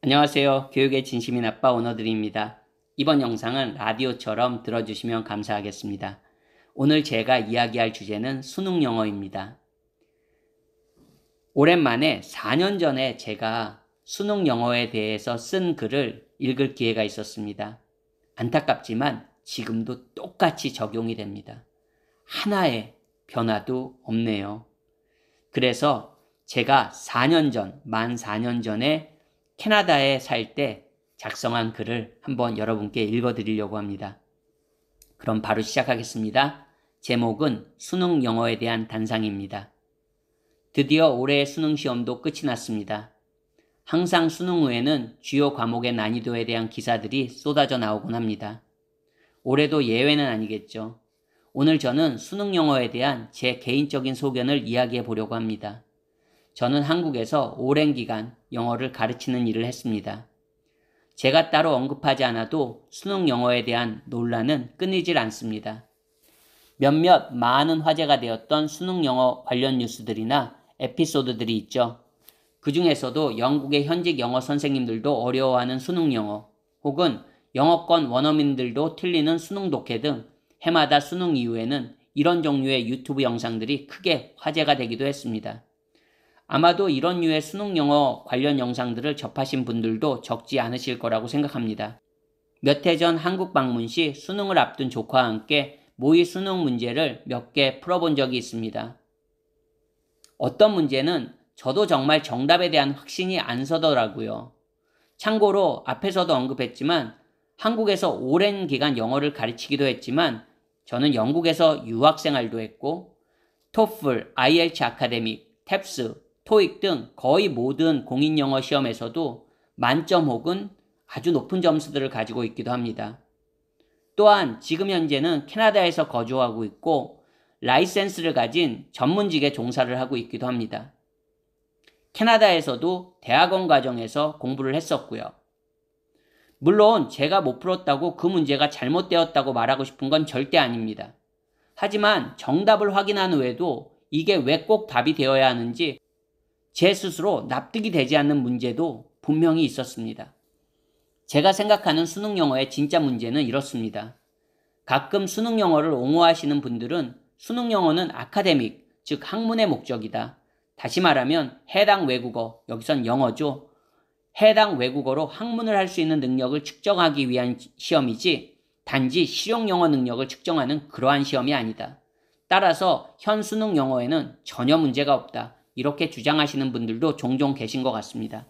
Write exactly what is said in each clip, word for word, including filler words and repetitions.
안녕하세요. 교육의 진심인 아빠 오너들입니다. 이번 영상은 라디오처럼 들어주시면 감사하겠습니다. 오늘 제가 이야기할 주제는 수능 영어입니다. 오랜만에 사 년 전에 제가 수능 영어에 대해서 쓴 글을 읽을 기회가 있었습니다. 안타깝지만 지금도 똑같이 적용이 됩니다. 하나의 변화도 없네요. 그래서 제가 사 년 전, 만 사 년 전에 캐나다에 살 때 작성한 글을 한번 여러분께 읽어드리려고 합니다. 그럼 바로 시작하겠습니다. 제목은 수능 영어에 대한 단상입니다. 드디어 올해의 수능 시험도 끝이 났습니다. 항상 수능 후에는 주요 과목의 난이도에 대한 기사들이 쏟아져 나오곤 합니다. 올해도 예외는 아니겠죠. 오늘 저는 수능 영어에 대한 제 개인적인 소견을 이야기해 보려고 합니다. 저는 한국에서 오랜 기간 영어를 가르치는 일을 했습니다. 제가 따로 언급하지 않아도 수능 영어에 대한 논란은 끊이질 않습니다. 몇몇 많은 화제가 되었던 수능 영어 관련 뉴스들이나 에피소드들이 있죠. 그 중에서도 영국의 현직 영어 선생님들도 어려워하는 수능 영어, 혹은 영어권 원어민들도 틀리는 수능 독해 등 해마다 수능 이후에는 이런 종류의 유튜브 영상들이 크게 화제가 되기도 했습니다. 아마도 이런 류의 수능 영어 관련 영상들을 접하신 분들도 적지 않으실 거라고 생각합니다. 몇 해 전 한국 방문 시 수능을 앞둔 조카와 함께 모의 수능 문제를 몇 개 풀어본 적이 있습니다. 어떤 문제는 저도 정말 정답에 대한 확신이 안 서더라고요. 참고로 앞에서도 언급했지만 한국에서 오랜 기간 영어를 가르치기도 했지만 저는 영국에서 유학생활도 했고 토플, 아이엘츠 아카데믹, 탭스, 토익 등 거의 모든 공인영어 시험에서도 만점 혹은 아주 높은 점수들을 가지고 있기도 합니다. 또한 지금 현재는 캐나다에서 거주하고 있고 라이센스를 가진 전문직에 종사를 하고 있기도 합니다. 캐나다에서도 대학원 과정에서 공부를 했었고요. 물론 제가 못 풀었다고 그 문제가 잘못되었다고 말하고 싶은 건 절대 아닙니다. 하지만 정답을 확인한 후에도 이게 왜 꼭 답이 되어야 하는지 제 스스로 납득이 되지 않는 문제도 분명히 있었습니다. 제가 생각하는 수능 영어의 진짜 문제는 이렇습니다. 가끔 수능 영어를 옹호하시는 분들은 수능 영어는 아카데믹, 즉 학문의 목적이다. 다시 말하면 해당 외국어, 여기선 영어죠. 해당 외국어로 학문을 할 수 있는 능력을 측정하기 위한 시험이지 단지 실용 영어 능력을 측정하는 그러한 시험이 아니다. 따라서 현 수능 영어에는 전혀 문제가 없다. 이렇게 주장하시는 분들도 종종 계신 것 같습니다.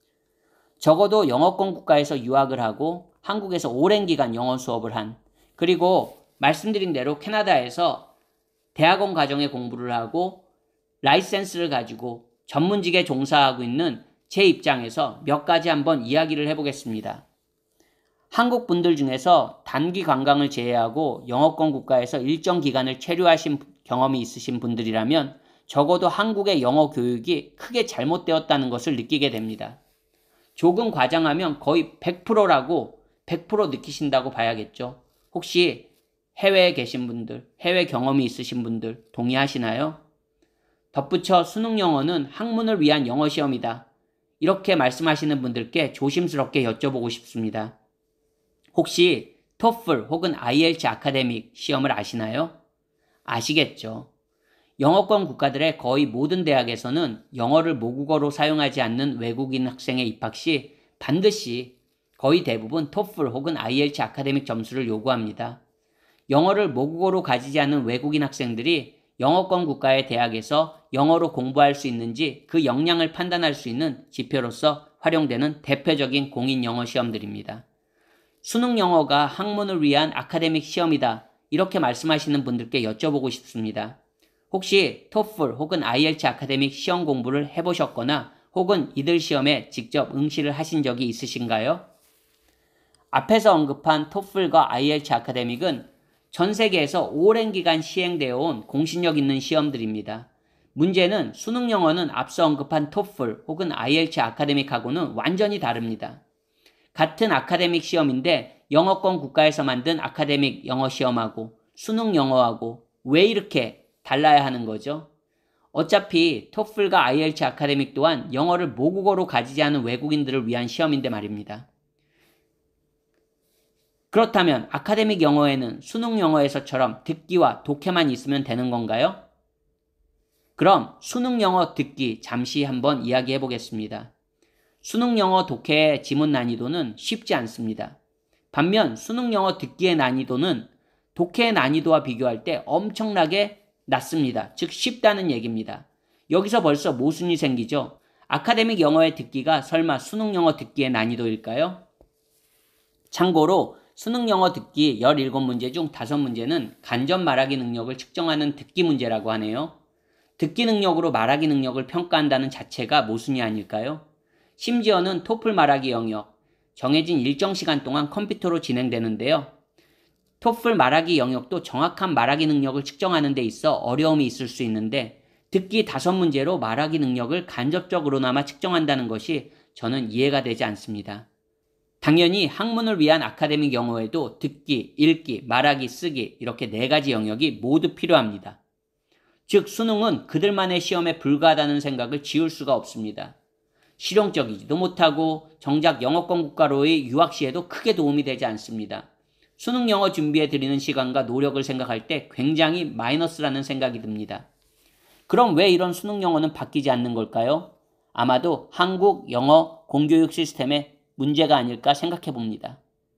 적어도 영어권 국가에서 유학을 하고 한국에서 오랜 기간 영어 수업을 한, 그리고 말씀드린 대로 캐나다에서 대학원 과정에 공부를 하고 라이센스를 가지고 전문직에 종사하고 있는 제 입장에서 몇 가지 한번 이야기를 해보겠습니다. 한국 분들 중에서 단기 관광을 제외하고 영어권 국가에서 일정 기간을 체류하신 경험이 있으신 분들이라면 적어도 한국의 영어 교육이 크게 잘못되었다는 것을 느끼게 됩니다. 조금 과장하면 거의 백 퍼센트라고 백 퍼센트 느끼신다고 봐야겠죠. 혹시 해외에 계신 분들, 해외 경험이 있으신 분들 동의하시나요? 덧붙여 수능 영어는 학문을 위한 영어 시험이다. 이렇게 말씀하시는 분들께 조심스럽게 여쭤보고 싶습니다. 혹시 토플 혹은 아이엘츠 아카데믹 시험을 아시나요? 아시겠죠. 영어권 국가들의 거의 모든 대학에서는 영어를 모국어로 사용하지 않는 외국인 학생의 입학 시 반드시 거의 대부분 토플 혹은 아이엘츠 아카데믹 점수를 요구합니다. 영어를 모국어로 가지지 않은 외국인 학생들이 영어권 국가의 대학에서 영어로 공부할 수 있는지 그 역량을 판단할 수 있는 지표로서 활용되는 대표적인 공인 영어 시험들입니다. 수능 영어가 학문을 위한 아카데믹 시험이다. 이렇게 말씀하시는 분들께 여쭤보고 싶습니다. 혹시 토플 혹은 아이엘츠 아카데믹 시험 공부를 해보셨거나 혹은 이들 시험에 직접 응시를 하신 적이 있으신가요? 앞에서 언급한 토플과 아이엘츠 아카데믹은 전 세계에서 오랜 기간 시행되어 온 공신력 있는 시험들입니다. 문제는 수능 영어는 앞서 언급한 토플 혹은 아이엘츠 아카데믹하고는 완전히 다릅니다. 같은 아카데믹 시험인데 영어권 국가에서 만든 아카데믹 영어 시험하고 수능 영어하고 왜 이렇게 달라야 하는 거죠? 어차피 토플과 아이엘츠 아카데믹 또한 영어를 모국어로 가지지 않은 외국인들을 위한 시험인데 말입니다. 그렇다면 아카데믹 영어에는 수능 영어에서처럼 듣기와 독해만 있으면 되는 건가요? 그럼 수능 영어 듣기 잠시 한번 이야기해 보겠습니다. 수능 영어 독해의 지문 난이도는 쉽지 않습니다. 반면 수능 영어 듣기의 난이도는 독해의 난이도와 비교할 때 엄청나게 낮습니다. 즉 쉽다는 얘기입니다. 여기서 벌써 모순이 생기죠. 아카데믹 영어의 듣기가 설마 수능 영어 듣기의 난이도일까요? 참고로 수능 영어 듣기 열일곱 문제 중 다섯 문제는 간접 말하기 능력을 측정하는 듣기 문제라고 하네요. 듣기 능력으로 말하기 능력을 평가한다는 자체가 모순이 아닐까요? 심지어는 토플 말하기 영역, 정해진 일정 시간 동안 컴퓨터로 진행되는데요. 토플 말하기 영역도 정확한 말하기 능력을 측정하는 데 있어 어려움이 있을 수 있는데 듣기 다섯 문제로 말하기 능력을 간접적으로나마 측정한다는 것이 저는 이해가 되지 않습니다. 당연히 학문을 위한 아카데믹 영어에도 듣기, 읽기, 말하기, 쓰기 이렇게 네 가지 영역이 모두 필요합니다. 즉 수능은 그들만의 시험에 불과하다는 생각을 지울 수가 없습니다. 실용적이지도 못하고 정작 영어권 국가로의 유학 시에도 크게 도움이 되지 않습니다. 수능 영어 준비에 들이는 시간과 노력을 생각할 때 굉장히 마이너스라는 생각이 듭니다. 그럼 왜 이런 수능 영어는 바뀌지 않는 걸까요? 아마도 한국 영어 공교육 시스템의 문제가 아닐까 생각해 봅니다.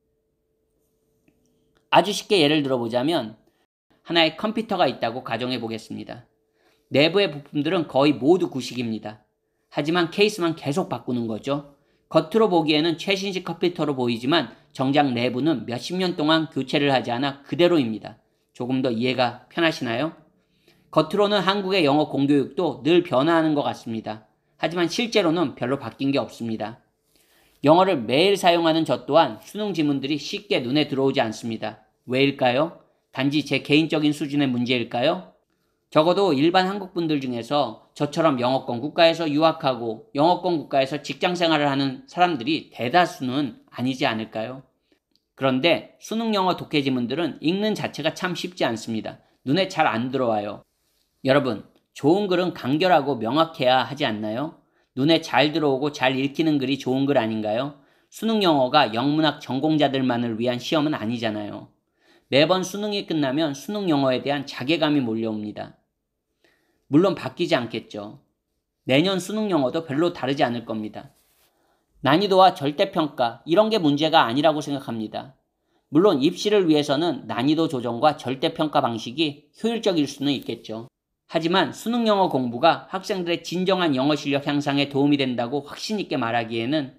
아주 쉽게 예를 들어보자면 하나의 컴퓨터가 있다고 가정해 보겠습니다. 내부의 부품들은 거의 모두 구식입니다. 하지만 케이스만 계속 바꾸는 거죠. 겉으로 보기에는 최신식 컴퓨터로 보이지만 정작 내부는 몇십 년 동안 교체를 하지 않아 그대로입니다. 조금 더 이해가 편하시나요? 겉으로는 한국의 영어 공교육도 늘 변화하는 것 같습니다. 하지만 실제로는 별로 바뀐 게 없습니다. 영어를 매일 사용하는 저 또한 수능 지문들이 쉽게 눈에 들어오지 않습니다. 왜일까요? 단지 제 개인적인 수준의 문제일까요? 적어도 일반 한국분들 중에서 저처럼 영어권 국가에서 유학하고 영어권 국가에서 직장생활을 하는 사람들이 대다수는 아니지 않을까요? 그런데 수능 영어 독해 지문들은 읽는 자체가 참 쉽지 않습니다. 눈에 잘 안 들어와요. 여러분, 좋은 글은 간결하고 명확해야 하지 않나요? 눈에 잘 들어오고 잘 읽히는 글이 좋은 글 아닌가요? 수능 영어가 영문학 전공자들만을 위한 시험은 아니잖아요. 매번 수능이 끝나면 수능 영어에 대한 자괴감이 몰려옵니다. 물론 바뀌지 않겠죠. 내년 수능 영어도 별로 다르지 않을 겁니다. 난이도와 절대평가 이런 게 문제가 아니라고 생각합니다. 물론 입시를 위해서는 난이도 조정과 절대평가 방식이 효율적일 수는 있겠죠. 하지만 수능 영어 공부가 학생들의 진정한 영어 실력 향상에 도움이 된다고 확신 있게 말하기에는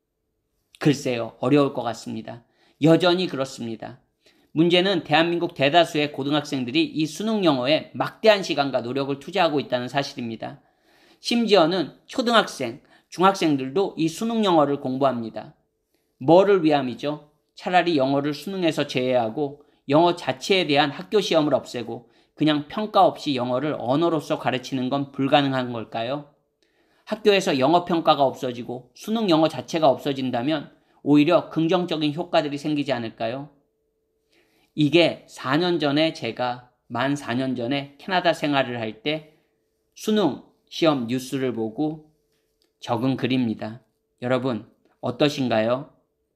글쎄요, 어려울 것 같습니다. 여전히 그렇습니다. 문제는 대한민국 대다수의 고등학생들이 이 수능 영어에 막대한 시간과 노력을 투자하고 있다는 사실입니다. 심지어는 초등학생, 중학생들도 이 수능 영어를 공부합니다. 뭐를 위함이죠? 차라리 영어를 수능에서 제외하고 영어 자체에 대한 학교 시험을 없애고 그냥 평가 없이 영어를 언어로서 가르치는 건 불가능한 걸까요? 학교에서 영어 평가가 없어지고 수능 영어 자체가 없어진다면 오히려 긍정적인 효과들이 생기지 않을까요? 이게 사 년 전에 제가 만 사 년 전에 캐나다 생활을 할 때 수능 시험 뉴스를 보고 적은 글입니다. 여러분 어떠신가요?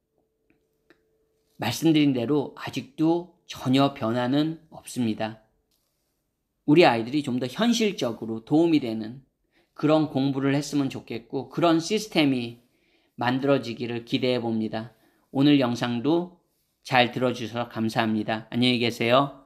말씀드린 대로 아직도 전혀 변화는 없습니다. 우리 아이들이 좀 더 현실적으로 도움이 되는 그런 공부를 했으면 좋겠고 그런 시스템이 만들어지기를 기대해 봅니다. 오늘 영상도 잘 들어주셔서 감사합니다. 안녕히 계세요.